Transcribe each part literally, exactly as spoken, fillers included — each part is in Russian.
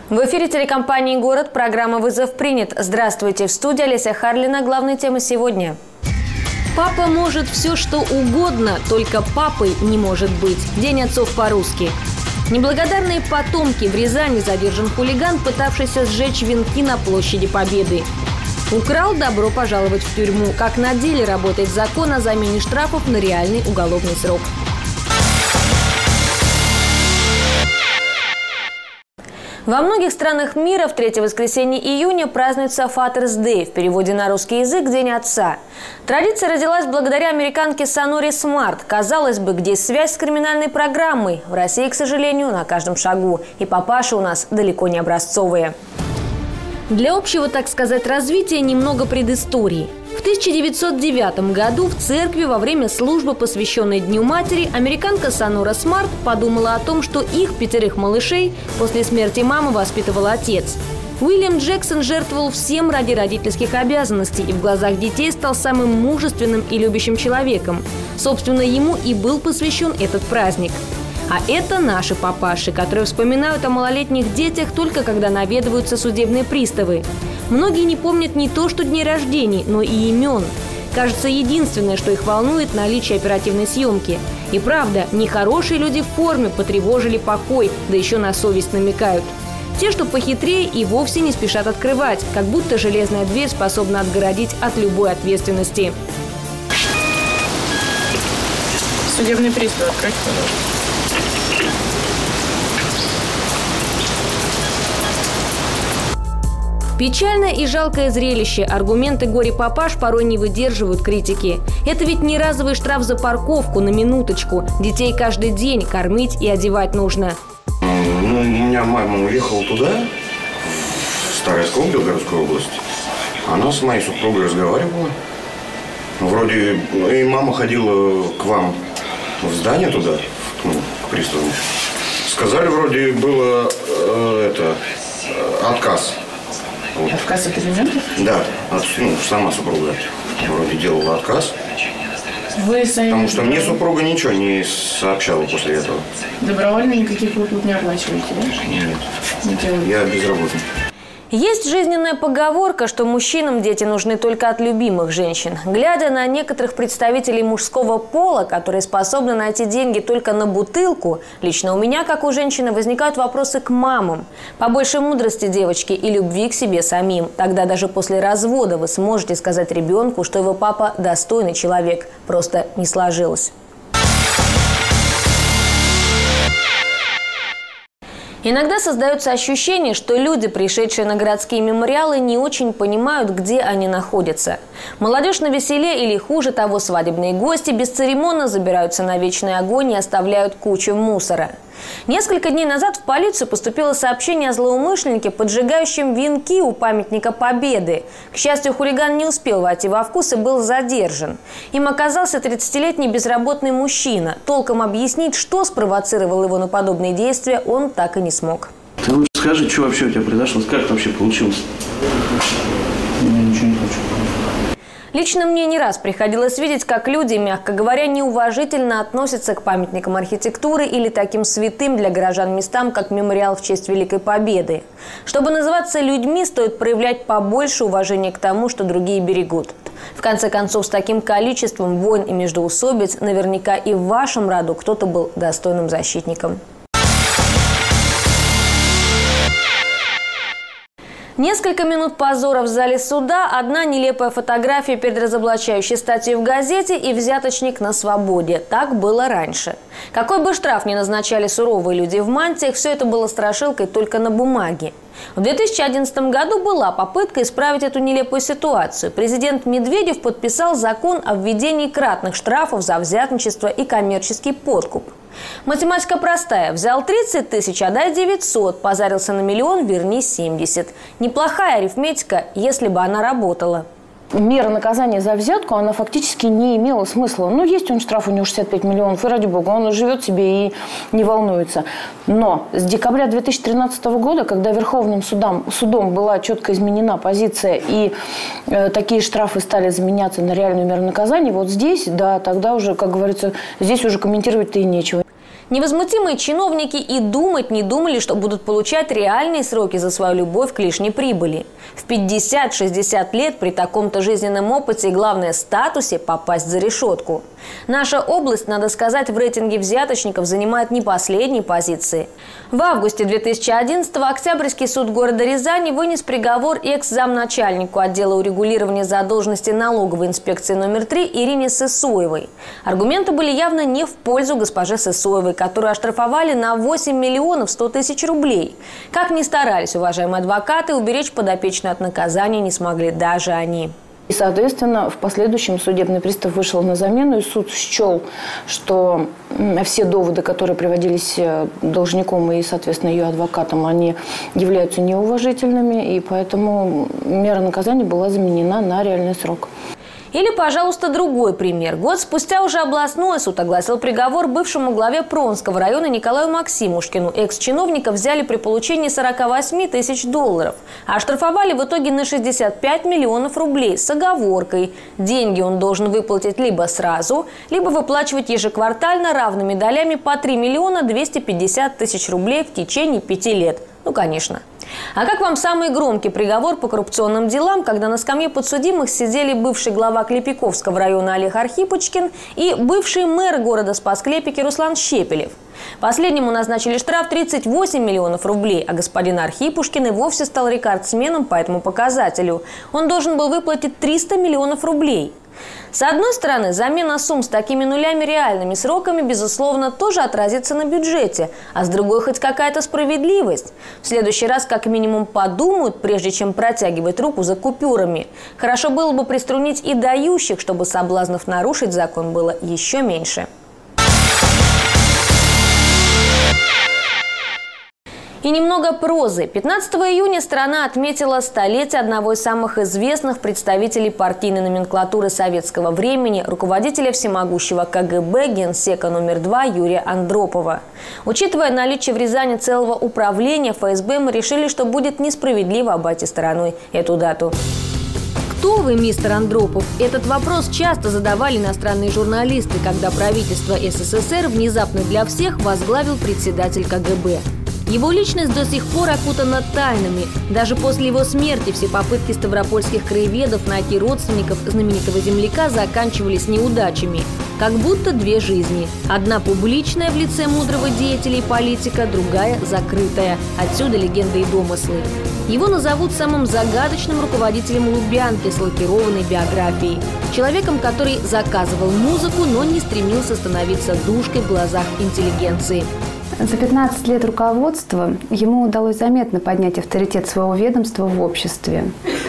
В эфире телекомпании «Город» программа «Вызов принят». Здравствуйте. В студии Олеся Харлина. Главные темы сегодня. Папа может все, что угодно, только папой не может быть. День отцов по-русски. Неблагодарные потомки. В Рязани задержан хулиган, пытавшийся сжечь венки на площади Победы. Украл — добро пожаловать в тюрьму. Как на деле работает закон о замене штрафов на реальный уголовный срок. Во многих странах мира в третье воскресенье июня празднуется Father's Day, в переводе на русский язык «День отца». Традиция родилась благодаря американке Соноре Смарт. Казалось бы, где связь с криминальной программой? В России, к сожалению, на каждом шагу. И папаши у нас далеко не образцовые. Для общего, так сказать, развития немного предыстории. В тысяча девятьсот девятом году в церкви во время службы, посвященной Дню матери, американка Сонора Смарт подумала о том, что их пятерых малышей после смерти мамы воспитывал отец. Уильям Джексон жертвовал всем ради родительских обязанностей и в глазах детей стал самым мужественным и любящим человеком. Собственно, ему и был посвящен этот праздник. А это наши папаши, которые вспоминают о малолетних детях только когда наведываются судебные приставы. Многие не помнят не то что дней рождений, но и имен. Кажется, единственное, что их волнует – наличие оперативной съемки. И правда, нехорошие люди в форме потревожили покой, да еще на совесть намекают. Те, что похитрее, и вовсе не спешат открывать, как будто железная дверь способна отгородить от любой ответственности. Судебный пристав, откройте, пожалуйста. Печальное и жалкое зрелище. Аргументы горе-папаш порой не выдерживают критики. Это ведь не разовый штраф за парковку, на минуточку. Детей каждый день кормить и одевать нужно. Ну, у меня мама уехала туда, в Староскол, Белгородскую область. Она с моей супругой разговаривала. Вроде и мама ходила к вам в здание туда, ну, к приставу. Сказали, вроде было э, это, отказ. Вот. Отказ от элементов? Да, от, ну, сама супруга вроде делала отказ. Вы сами... Потому что мне супруга ничего не сообщала после этого. Добровольно никаких выплат не оплачиваете, да? Нет. Не делаете. Я безработный. Есть жизненная поговорка, что мужчинам дети нужны только от любимых женщин. Глядя на некоторых представителей мужского пола, которые способны найти деньги только на бутылку, лично у меня, как у женщины, возникают вопросы к мамам. Побольше мудрости, девочки, и любви к себе самим. Тогда даже после развода вы сможете сказать ребенку, что его папа достойный человек. Просто не сложилось. Иногда создается ощущение, что люди, пришедшие на городские мемориалы, не очень понимают, где они находятся. Молодежь навеселе или, хуже того, свадебные гости бесцеремонно забираются на вечный огонь и оставляют кучу мусора. Несколько дней назад в полицию поступило сообщение о злоумышленнике, поджигающем венки у памятника Победы. К счастью, хулиган не успел войти во вкус и был задержан. Им оказался тридцатилетний безработный мужчина. Толком объяснить, что спровоцировало его на подобные действия, он так и не смог. Ты лучше скажи, что вообще у тебя произошло, как это вообще получилось? Я ничего не хочу. Лично мне не раз приходилось видеть, как люди, мягко говоря, неуважительно относятся к памятникам архитектуры или таким святым для горожан местам, как мемориал в честь Великой Победы. Чтобы называться людьми, стоит проявлять побольше уважения к тому, что другие берегут. В конце концов, с таким количеством войн и междоусобиц наверняка и в вашем роду кто-то был достойным защитником. Несколько минут позора в зале суда, одна нелепая фотография перед разоблачающей статьей в газете и взяточник на свободе. Так было раньше. Какой бы штраф ни назначали суровые люди в мантиях, все это было страшилкой только на бумаге. В две тысячи одиннадцатом году была попытка исправить эту нелепую ситуацию. Президент Медведев подписал закон о введении кратных штрафов за взятничество и коммерческий подкуп. Математика простая. Взял тридцать тысяч, отдай девятьсот. Позарился на миллион, верни семьдесят. Неплохая арифметика, если бы она работала. Мера наказания за взятку, она фактически не имела смысла. Ну, есть он штраф, у него шестьдесят пять миллионов, и ради бога, он живет себе и не волнуется. Но с декабря две тысячи тринадцатого года, когда Верховным судом, судом была четко изменена позиция, и э, такие штрафы стали заменяться на реальную меру наказания, вот здесь, да, тогда уже, как говорится, здесь уже комментировать-то и нечего. Невозмутимые чиновники и думать не думали, что будут получать реальные сроки за свою любовь к лишней прибыли. В пятьдесят-шестьдесят лет при таком-то жизненном опыте и, главное, статусе попасть за решетку. Наша область, надо сказать, в рейтинге взяточников занимает не последние позиции. В августе две тысячи одиннадцатого Октябрьский суд города Рязани вынес приговор экс-замначальнику отдела урегулирования задолженности налоговой инспекции номер три Ирине Сысоевой. Аргументы были явно не в пользу госпожи Сысоевой, которую оштрафовали на восемь миллионов сто тысяч рублей. Как ни старались уважаемые адвокаты, уберечь подопечную от наказания не смогли даже они. И, соответственно, в последующем судебный пристав вышел на замену, и суд счел, что все доводы, которые приводились должником и, соответственно, ее адвокатом, они являются неуважительными, и поэтому мера наказания была заменена на реальный срок. Или, пожалуйста, другой пример. Год спустя уже областной суд огласил приговор бывшему главе Пронского района Николаю Максимушкину. Экс-чиновника взяли при получении сорока восьми тысяч долларов. А оштрафовали в итоге на шестьдесят пять миллионов рублей с оговоркой. Деньги он должен выплатить либо сразу, либо выплачивать ежеквартально равными долями по три миллиона двести пятьдесят тысяч рублей в течение пяти лет. Ну, конечно. А как вам самый громкий приговор по коррупционным делам, когда на скамье подсудимых сидели бывший глава Клепиковского района Олег Архипочкин и бывший мэр города Спас-Клепики Руслан Щепелев? Последнему назначили штраф тридцать восемь миллионов рублей, а господин Архипушкин и вовсе стал рекордсменом по этому показателю. Он должен был выплатить триста миллионов рублей. С одной стороны, замена сумм с такими нулями реальными сроками, безусловно, тоже отразится на бюджете, а с другой хоть какая-то справедливость. В следующий раз как минимум подумают, прежде чем протягивать руку за купюрами. Хорошо было бы приструнить и дающих, чтобы соблазнов нарушить закон было еще меньше. И немного прозы. пятнадцатого июня страна отметила столетие одного из самых известных представителей партийной номенклатуры советского времени, руководителя всемогущего ка гэ бэ, генсека номер два Юрия Андропова. Учитывая наличие в Рязани целого управления эф эс бэ, мы решили, что будет несправедливо обойти стороной эту дату. Кто вы, мистер Андропов? Этот вопрос часто задавали иностранные журналисты, когда правительство эс эс эс эр внезапно для всех возглавил председатель ка гэ бэ. Его личность до сих пор окутана тайнами. Даже после его смерти все попытки ставропольских краеведов найти родственников знаменитого земляка заканчивались неудачами. Как будто две жизни. Одна публичная в лице мудрого деятеля и политика, другая закрытая. Отсюда легенды и домыслы. Его назовут самым загадочным руководителем Лубянки с лакированной биографией. Человеком, который заказывал музыку, но не стремился становиться душкой в глазах интеллигенции. За пятнадцать лет руководства ему удалось заметно поднять авторитет своего ведомства в обществе.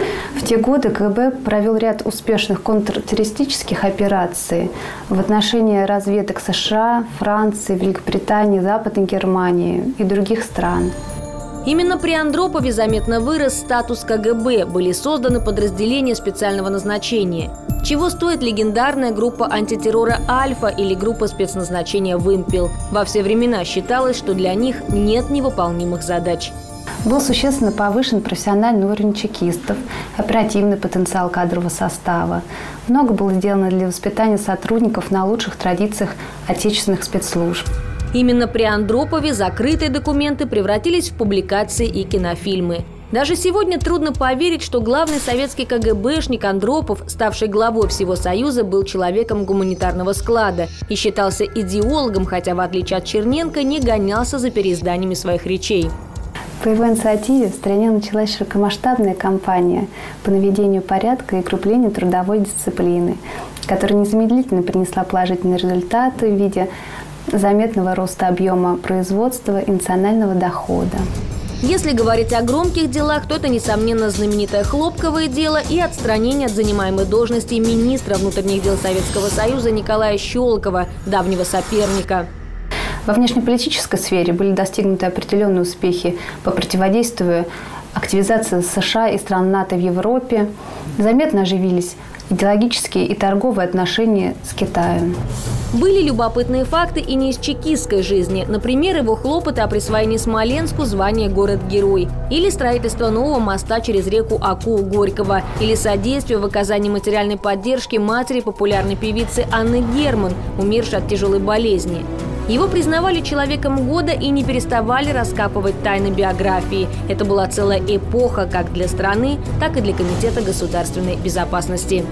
В те годы ка гэ бэ провел ряд успешных контртеррористических операций в отношении разведок США, Франции, Великобритании, Западной Германии и других стран. Именно при Андропове заметно вырос статус ка гэ бэ, были созданы подразделения специального назначения. Чего стоит легендарная группа антитеррора «Альфа» или группа спецназначения «Вымпел». Во все времена считалось, что для них нет невыполнимых задач. Был существенно повышен профессиональный уровень чекистов, оперативный потенциал кадрового состава. Много было сделано для воспитания сотрудников на лучших традициях отечественных спецслужб. Именно при Андропове закрытые документы превратились в публикации и кинофильмы. Даже сегодня трудно поверить, что главный советский ка гэ бэшник Андропов, ставший главой всего Союза, был человеком гуманитарного склада и считался идеологом, хотя, в отличие от Черненко, не гонялся за переизданиями своих речей. По его инициативе в стране началась широкомасштабная кампания по наведению порядка и укреплению трудовой дисциплины, которая незамедлительно принесла положительные результаты в виде заметного роста объема производства и национального дохода. Если говорить о громких делах, то это, несомненно, знаменитое хлопковое дело и отстранение от занимаемой должности министра внутренних дел Советского Союза Николая Щелокова, давнего соперника. Во внешнеполитической сфере были достигнуты определенные успехи по противодействию активизации США и стран НАТО в Европе. Заметно оживились идеологические и торговые отношения с Китаем. Были любопытные факты и не из чекистской жизни. Например, его хлопоты о присвоении Смоленску звания «Город-герой». Или строительство нового моста через реку Аку Горького. Или содействие в оказании материальной поддержки матери популярной певицы Анны Герман, умершей от тяжелой болезни. Его признавали человеком года и не переставали раскапывать тайны биографии. Это была целая эпоха как для страны, так и для Комитета государственной безопасности.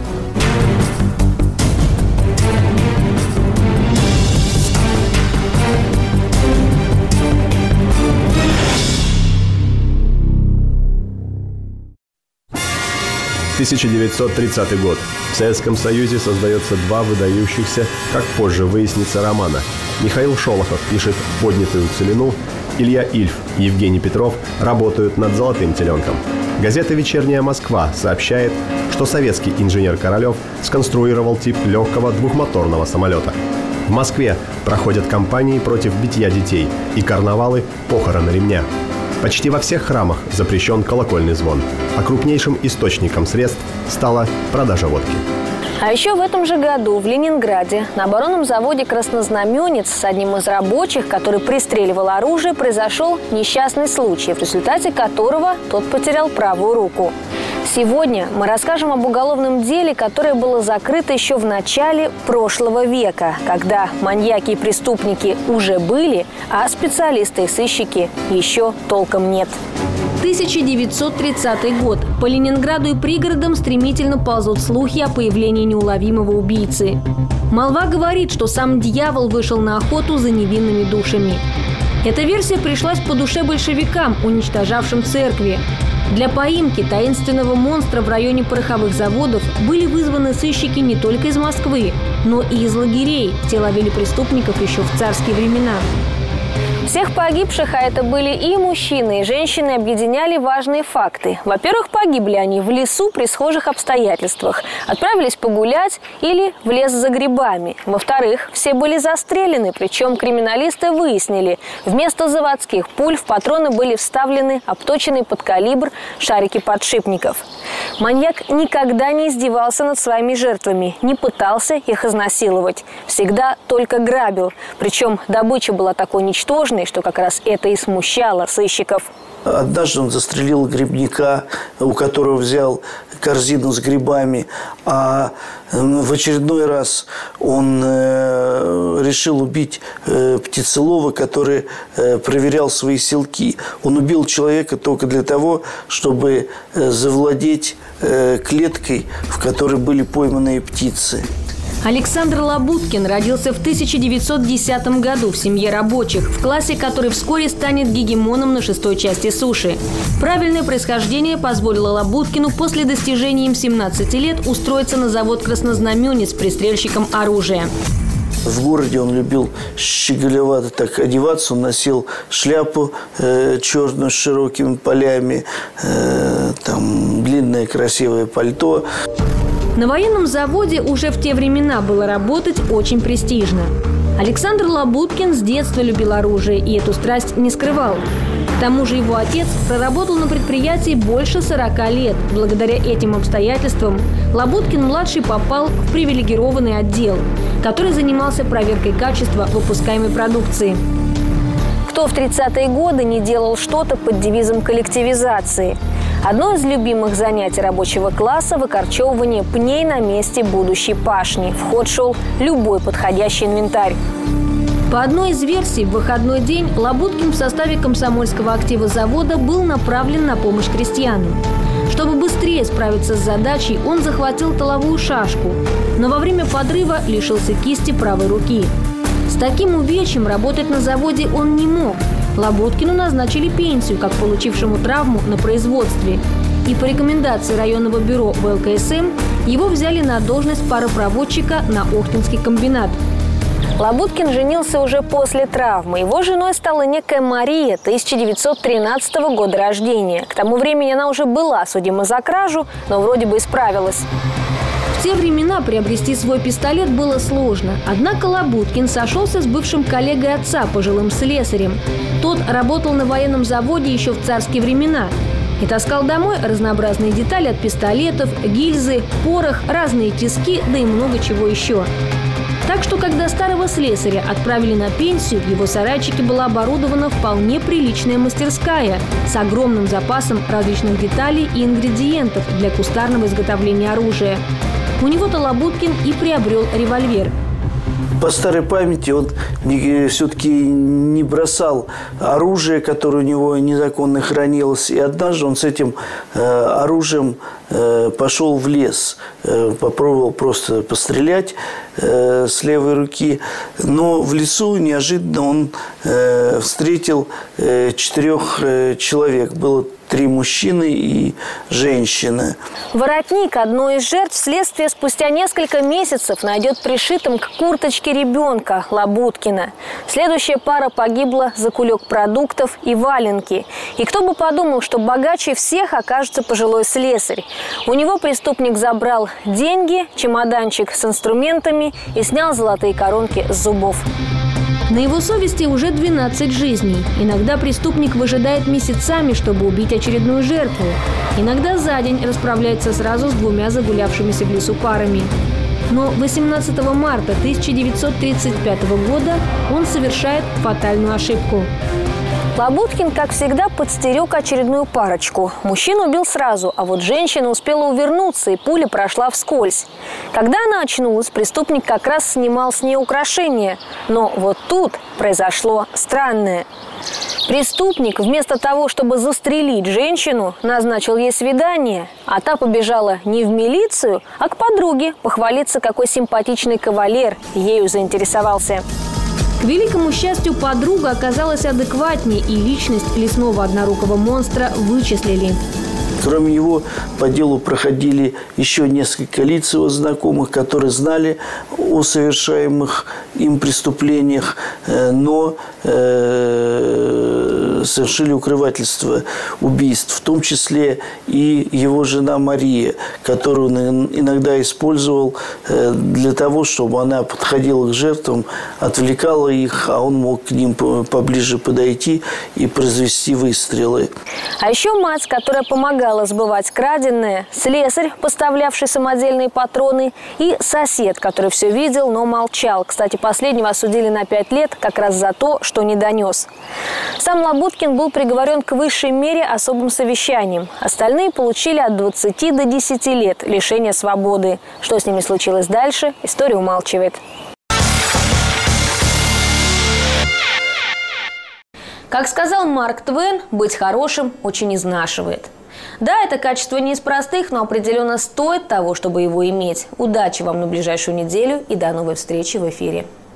тысяча девятьсот тридцатый год. В Советском Союзе создается два выдающихся, как позже выяснится, романа. Михаил Шолохов пишет «Поднятую целину», Илья Ильф и Евгений Петров работают над «Золотым теленком». Газета «Вечерняя Москва» сообщает, что советский инженер Королев сконструировал тип легкого двухмоторного самолета. В Москве проходят кампании против битья детей и карнавалы «Похороны ремня». Почти во всех храмах запрещен колокольный звон, а крупнейшим источником средств стала продажа водки. А еще в этом же году в Ленинграде на оборонном заводе «Краснознаменец» с одним из рабочих, который пристреливал оружие, произошел несчастный случай, в результате которого тот потерял правую руку. Сегодня мы расскажем об уголовном деле, которое было закрыто еще в начале прошлого века, когда маньяки и преступники уже были, а специалисты и сыщики еще толком нет. тысяча девятьсот тридцатый год. По Ленинграду и пригородам стремительно ползут слухи о появлении неуловимого убийцы. Молва говорит, что сам дьявол вышел на охоту за невинными душами. Эта версия пришлась по душе большевикам, уничтожавшим церкви. Для поимки таинственного монстра в районе пороховых заводов были вызваны сыщики не только из Москвы, но и из лагерей. Те ловили преступников еще в царские времена. Всех погибших, а это были и мужчины, и женщины, объединяли важные факты. Во-первых, погибли они в лесу при схожих обстоятельствах. Отправились погулять или в лес за грибами. Во-вторых, все были застрелены, причем криминалисты выяснили, вместо заводских пуль в патроны были вставлены обточенные под калибр шарики подшипников. Маньяк никогда не издевался над своими жертвами, не пытался их изнасиловать. Всегда только грабил. Причем добыча была такой ничтожной, что как раз это и смущало сыщиков. Однажды он застрелил грибника, у которого взял корзину с грибами, а в очередной раз он э, решил убить э, птицелова, который э, проверял свои селки. Он убил человека только для того, чтобы э, завладеть э, клеткой, в которой были пойманные птицы. Александр Лабуткин родился в тысяча девятьсот десятом году в семье рабочих, в классе, который вскоре станет гегемоном на шестой части суши. Правильное происхождение позволило Лабуткину после достижения им семнадцати лет устроиться на завод «Краснознаменец» пристрельщиком оружия. В городе он любил щеголевато так одеваться. Он носил шляпу э, черную с широкими полями, э, там длинное красивое пальто. На военном заводе уже в те времена было работать очень престижно. Александр Лабуткин с детства любил оружие и эту страсть не скрывал. К тому же его отец проработал на предприятии больше сорока лет. Благодаря этим обстоятельствам Лабуткин-младший попал в привилегированный отдел, который занимался проверкой качества выпускаемой продукции. Кто в тридцатые годы не делал что-то под девизом коллективизации? Одно из любимых занятий рабочего класса – выкорчевывание пней на месте будущей пашни. В ход шел любой подходящий инвентарь. По одной из версий, в выходной день Лабуткин в составе комсомольского актива завода был направлен на помощь крестьянам. Чтобы быстрее справиться с задачей, он захватил тыловую шашку, но во время подрыва лишился кисти правой руки. С таким увечьем работать на заводе он не мог. Лабуткину назначили пенсию, как получившему травму на производстве. И по рекомендации районного бюро вэ эл ка эс эм его взяли на должность паропроводчика на Охтинский комбинат. Лабуткин женился уже после травмы. Его женой стала некая Мария, тысяча девятьсот тринадцатого года рождения. К тому времени она уже была судима за кражу, но вроде бы исправилась. В те времена приобрести свой пистолет было сложно. Однако Лабуткин сошелся с бывшим коллегой отца, пожилым слесарем. Тот работал на военном заводе еще в царские времена и таскал домой разнообразные детали от пистолетов, гильзы, порох, разные тиски, да и много чего еще. Так что, когда старого слесаря отправили на пенсию, в его сарайчике была оборудована вполне приличная мастерская с огромным запасом различных деталей и ингредиентов для кустарного изготовления оружия. У него-то Лабуткин и приобрел револьвер. по старой памяти он все-таки не бросал оружие, которое у него незаконно хранилось. И однажды он с этим э, оружием э, пошел в лес. Э, попробовал просто пострелять э, с левой руки. Но в лесу неожиданно он э, встретил э, четырех э, человек. Было три мужчины и женщина. Воротник одной из жертв следствие спустя несколько месяцев найдет пришитым к курточке ребенка Лабуткина. Следующая пара погибла за кулек продуктов и валенки. И кто бы подумал, что богаче всех окажется пожилой слесарь. У него преступник забрал деньги, чемоданчик с инструментами и снял золотые коронки с зубов. На его совести уже двенадцать жизней. Иногда преступник выжидает месяцами, чтобы убить очередную жертву. Иногда за день расправляется сразу с двумя загулявшимися в лесу парами. Но восемнадцатого марта тысяча девятьсот тридцать пятого года он совершает фатальную ошибку. Лабуткин, как всегда, подстерег очередную парочку. Мужчину убил сразу, а вот женщина успела увернуться, и пуля прошла вскользь. Когда она очнулась, преступник как раз снимал с нее украшения. Но вот тут произошло странное. Преступник вместо того, чтобы застрелить женщину, назначил ей свидание, а та побежала не в милицию, а к подруге похвалиться, какой симпатичный кавалер ею заинтересовался. К великому счастью, подруга оказалась адекватнее, и личность лесного однорукого монстра вычислили. Кроме него по делу проходили еще несколько лиц его знакомых, которые знали о совершаемых им преступлениях, но э, совершили укрывательство убийств, в том числе и его жена Мария, которую он иногда использовал для того, чтобы она подходила к жертвам, отвлекала их, а он мог к ним поближе подойти и произвести выстрелы. А еще мать, которая помогала сбывать краденое, слесарь, поставлявший самодельные патроны, и сосед, который все видел, но молчал. Кстати, последнего осудили на пять лет как раз за то, что не донес. Сам Лабуткин был приговорен к высшей мере особым совещанием. Остальные получили от двадцати до десяти лет лишения свободы. Что с ними случилось дальше, история умалчивает. Как сказал Марк Твен, быть хорошим очень изнашивает. Да, это качество не из простых, но определенно стоит того, чтобы его иметь. Удачи вам на ближайшую неделю и до новой встречи в эфире.